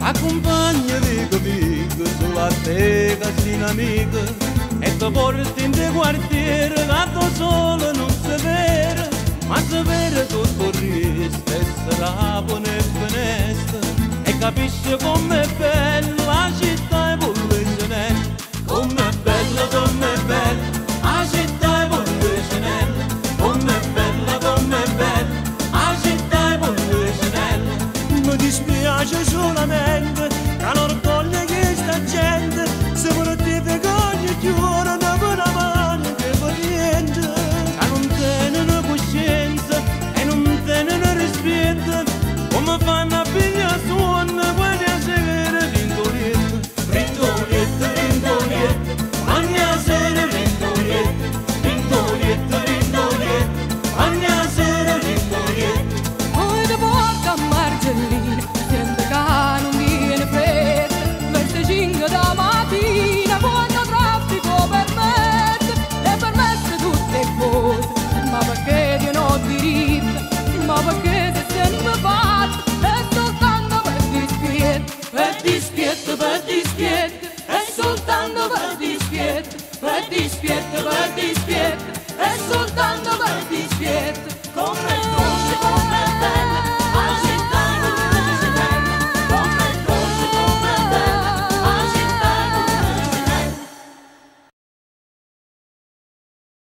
accompagnami amico sulla te casina amica e ti porti in te quartiere gatto solo non si vede ma si vede tutto il resto e sarà buona e finestra e capisci com'è bella la città e pollicinella com'è bella